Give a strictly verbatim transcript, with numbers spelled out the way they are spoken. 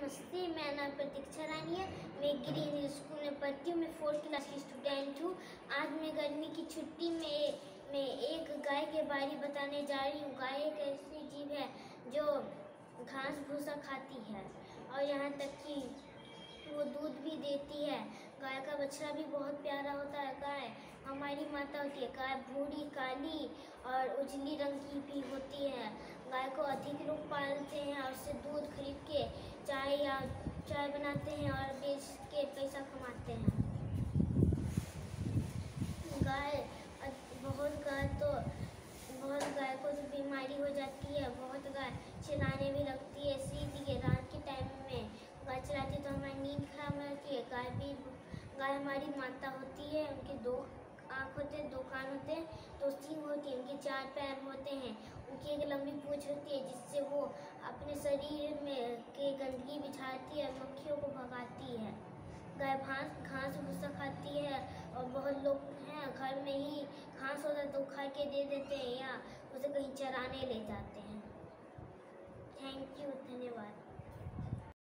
नमस्ते, मेरा नाम प्रतीक्षा रानी है। मैं ग्रीन स्कूल में पढ़ती हूँ। मैं फोर्थ क्लास की स्टूडेंट हूँ। आज मैं गर्मी की छुट्टी में मैं एक गाय के बारे बताने जा रही हूँ। गाय एक ऐसी जीव है जो घास भूसा खाती है और यहाँ तक कि वो दूध भी देती है। गाय का बछड़ा भी बहुत प्यारा होता है। गाय हमारी माता होती है। गाय भूरी, काली और उजली रंग की भी होती है। गाय को अधिक लोग पालते हैं और उससे दूध खरीद के चाय या चाय बनाते हैं और बेच के पैसा कमाते हैं। गाय बहुत गाय तो बहुत गाय को तो बीमारी हो जाती है। बहुत गाय चिल्लाने भी लगती है। इसीलिए रात के टाइम में गाय चलाती तो हमारी नींद खराब रहती है। गाय भी गाय हमारी माता होती है। उनके दो आँख होते हैं, दो कान होते हैं, दो सींग होती है, उनके चार पैर होते हैं, उनकी एक लंबी पूंछ होती है जिससे वो अपने शरीर में के गंदगी बिछाती है, मक्खियों को भगाती है। गाय घास घास भूसा खाती है और बहुत लोग हैं घर में ही घास होता है तो खा के दे देते हैं या उसे कहीं चराने ले जाते हैं। थैंक यू, धन्यवाद।